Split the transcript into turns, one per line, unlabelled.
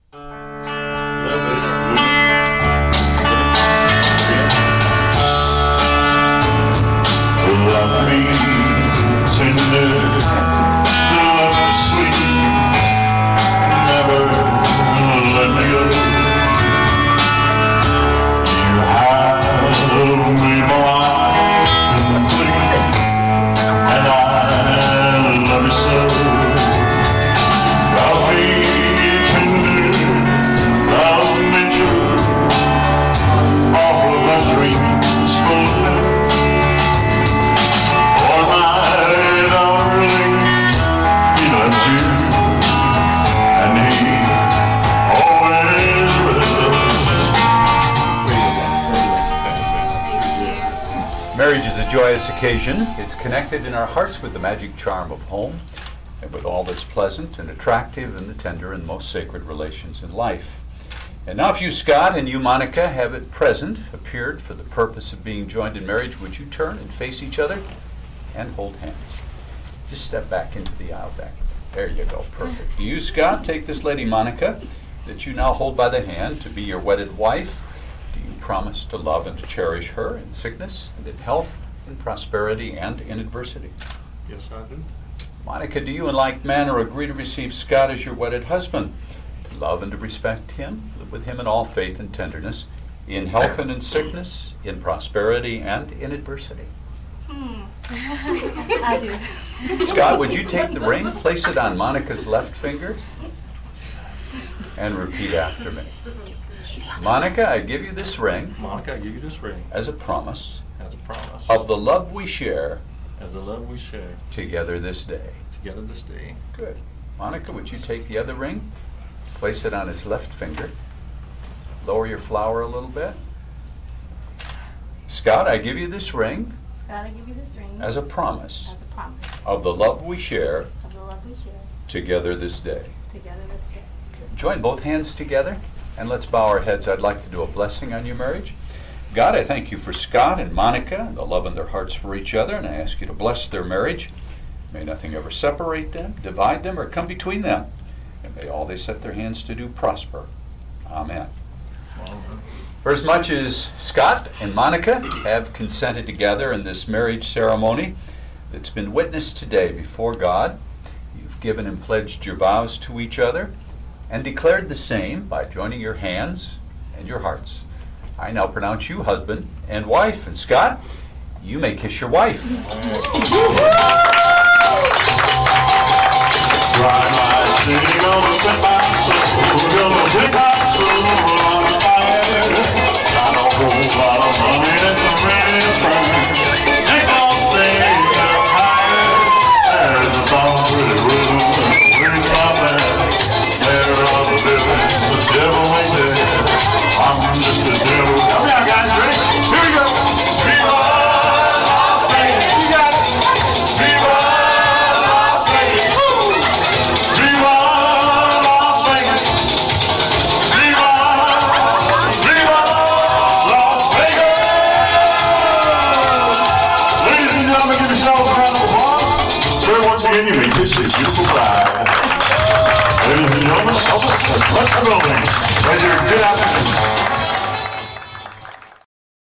Love me tender, love me sweet, never let me go. You have me blind and complete, and I love you so. Love me tender, love me true, all of my dreams fulfilled.
Marriage is a joyous occasion. It's connected in our hearts with the magic charm of home and with all that's pleasant and attractive and the tender and most sacred relations in life. And now if you, Scott, and you, Monica, have at present appeared for the purpose of being joined in marriage, would you turn and face each other and hold hands? Just step back into the aisle back. There you go. Perfect. Do you, Scott, take this lady, Monica, that you now hold by the hand to be your wedded wife? Do you promise to love and to cherish her in sickness and in health, in prosperity and in adversity?
Yes, I do.
Monica, do you in like manner agree to receive Scott as your wedded husband, to love and to respect him, live with him in all faith and tenderness, in health and in sickness, in prosperity and in adversity?
I do.
Scott, would you take the ring, place it on Monica's left finger, and repeat after me? Monica, I give you this ring.
Monica, I give you this ring.
As a promise.
As a promise.
Of the love we share.
As the love we share.
Together this day.
Together this day.
Good. Monica, would you take the other ring, place it on his left finger, lower your flower a little bit. Scott, I give you this ring.
Scott, I give you this ring.
As a promise.
As a promise.
Of the love we share.
Of the love we share.
Together this day.
Together this day.
Okay. Join both hands together and let's bow our heads. I'd like to do a blessing on your marriage. God, I thank you for Scott and Monica and the love in their hearts for each other, and I ask you to bless their marriage. May nothing ever separate them, divide them, or come between them. And may all they set their hands to do prosper. Amen. For as much as Scott and Monica have consented together in this marriage ceremony that's been witnessed today before God, you've given and pledged your vows to each other and declared the same by joining your hands and your hearts. I now pronounce you husband and wife. And Scott, you may kiss your wife.
This is beautiful bride. Ladies and gentlemen, let's go. Let's get out